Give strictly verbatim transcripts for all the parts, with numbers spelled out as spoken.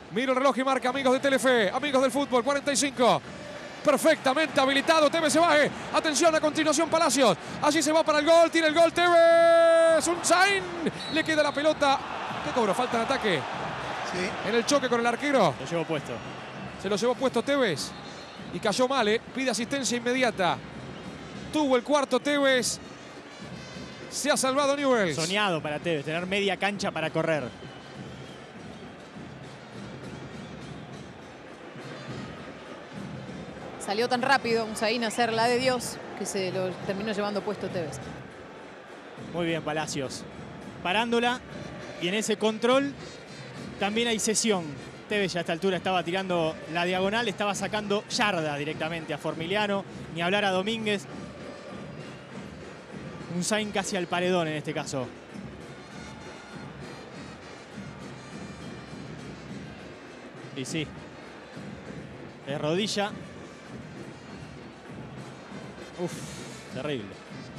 Miro el reloj y marca, amigos de Telefe, amigos del fútbol, cuarenta y cinco. Perfectamente habilitado, Tevez se va. Atención, a continuación Palacios. Allí se va para el gol, tira el gol Tevez. Unzain, le queda la pelota. ¿Qué cobró? Falta de ataque. Sí. En el choque con el arquero. Lo llevó puesto. Se lo llevó puesto Tevez. Y cayó mal, ¿eh? Pide asistencia inmediata. Tuvo el cuarto Tevez. Se ha salvado Newell's. Soñado para Tevez, tener media cancha para correr. Salió tan rápido Unzain a hacer la de Dios que se lo terminó llevando puesto Tevez. Muy bien, Palacios. Parándola. Y en ese control también hay cesión. Tevez ya a esta altura estaba tirando la diagonal, estaba sacando yarda directamente a Formiliano, ni hablar a Domínguez. Unzain casi al paredón en este caso. Y sí, de rodilla. Uf, terrible.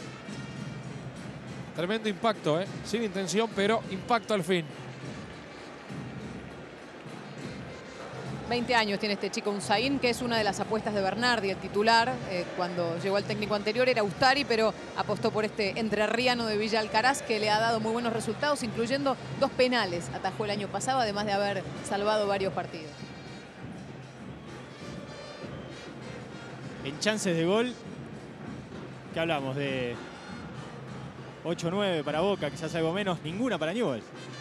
Tremendo impacto, ¿eh? Sin intención, pero impacto al fin. veinte años tiene este chico Unzain, que es una de las apuestas de Bernardi, el titular. Eh, cuando llegó al técnico anterior era Ustari, pero apostó por este entrerriano de Villa Alcaraz, que le ha dado muy buenos resultados, incluyendo dos penales. Atajó el año pasado, además de haber salvado varios partidos. En chances de gol, ¿qué hablamos? De ocho nueve para Boca, quizás algo menos, ninguna para Newell's.